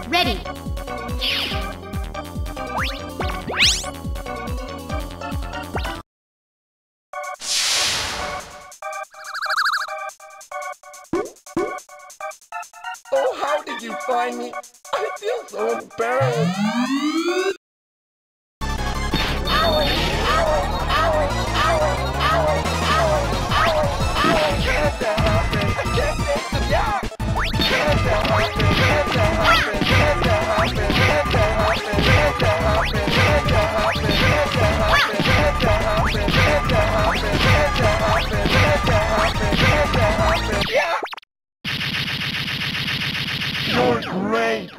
Ready. Oh, how did you find me? I feel so embarrassed. You're great!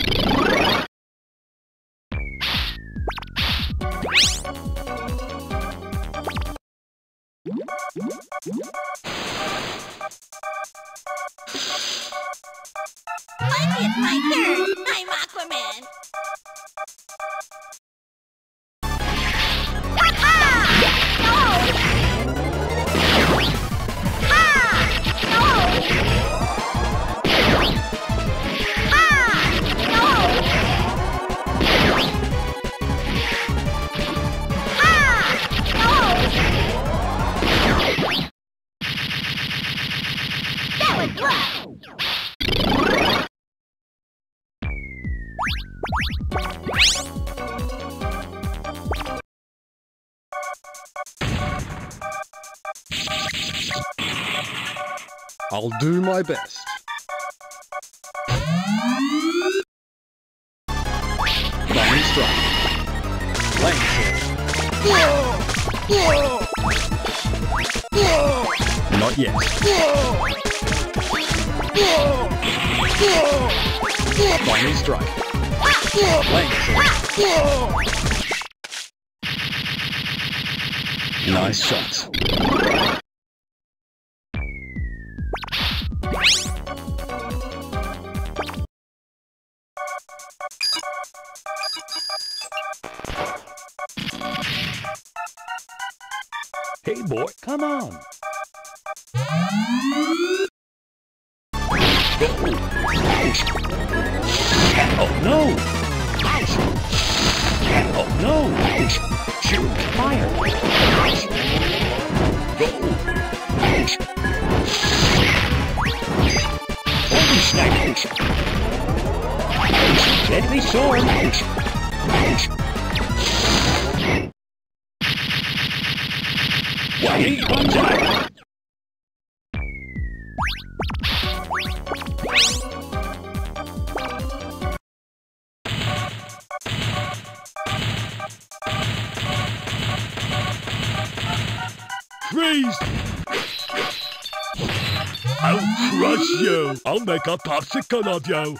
Finally, it's my turn! I'm Aquaman! I'll do my best. Lightning strike. Not yet. Lightning strike. Nice shots. Hey boy, come on. Oh no! Oh no! Shoot! Fire! Go! Holy snipe! Deadly sword! Wait, one time! Freeze! I'll crush you! I'll make a popsicle of you!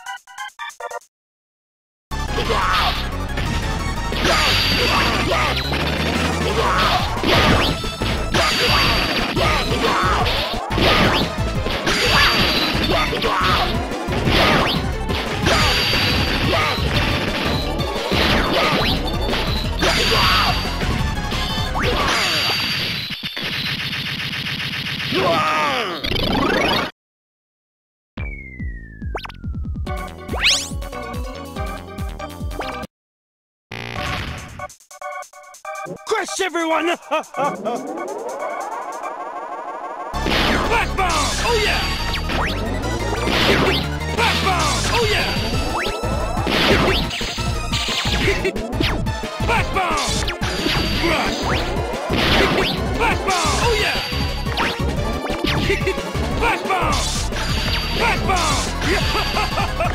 Crush everyone! Blast bomb! Oh yeah! Blast bomb! Oh yeah! Blast bomb! Crush! Blast bomb! Oh yeah! Blast bomb! Blast bomb!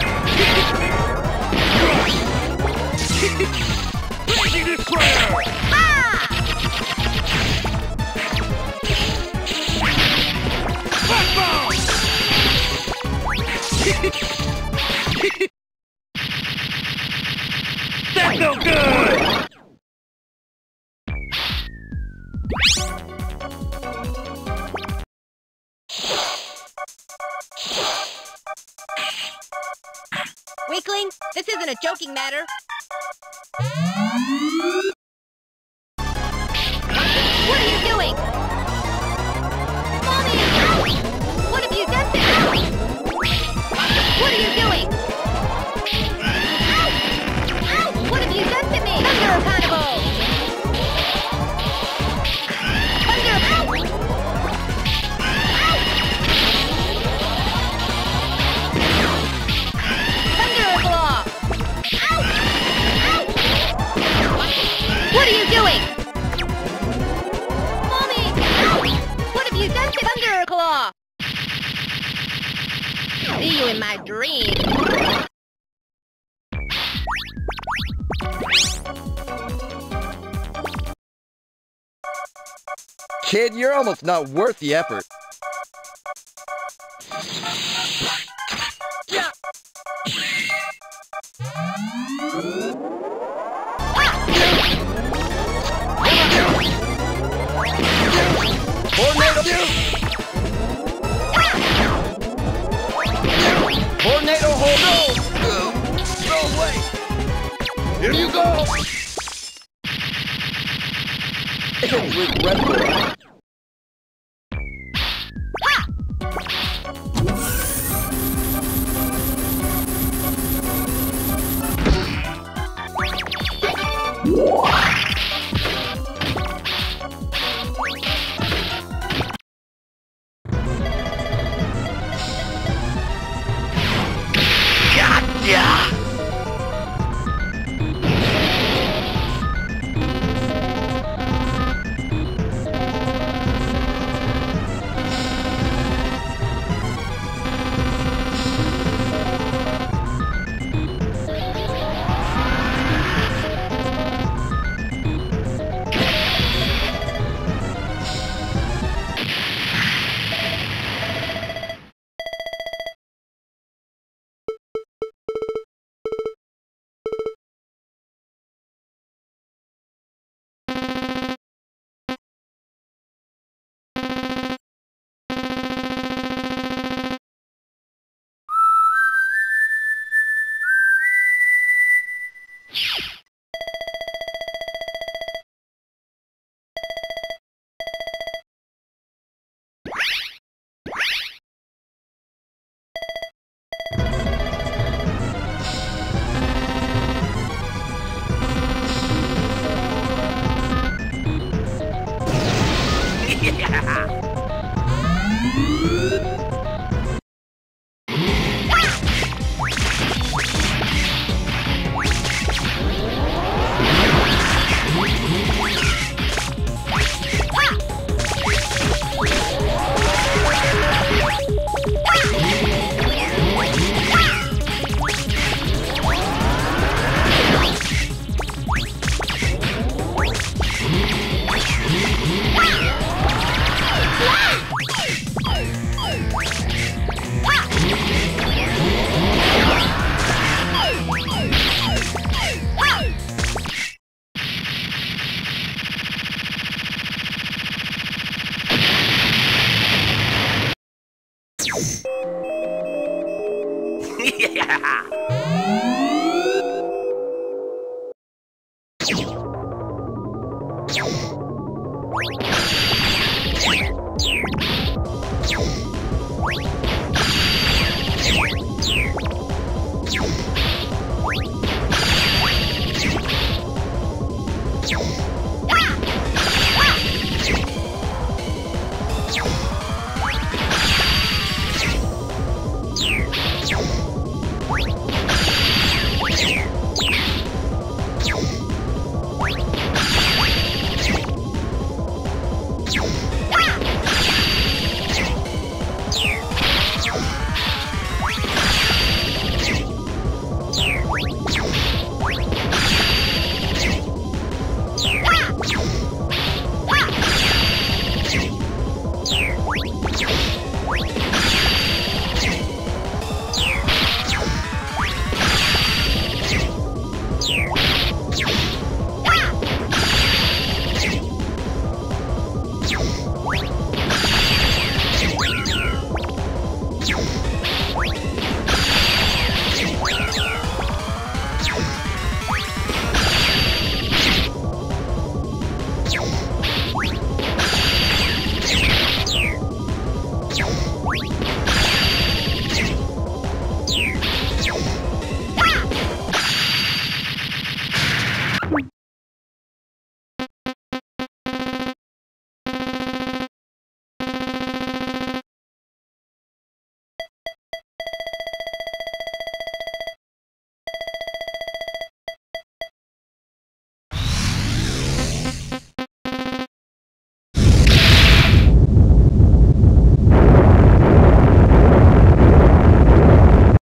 Crush! Crazy Destroyer! Blast bomb! That's no good! Weakling, this isn't a joking matter. What are you doing? Mommy! What have you done to me? What are you doing? What are you doing? Mommy! What have you done to Thunderclaw? See you in my dream. Kid, you're almost not worth the effort. Yeah. Tornado! Tornado hold! No! No way! Here you go! With Red Bull.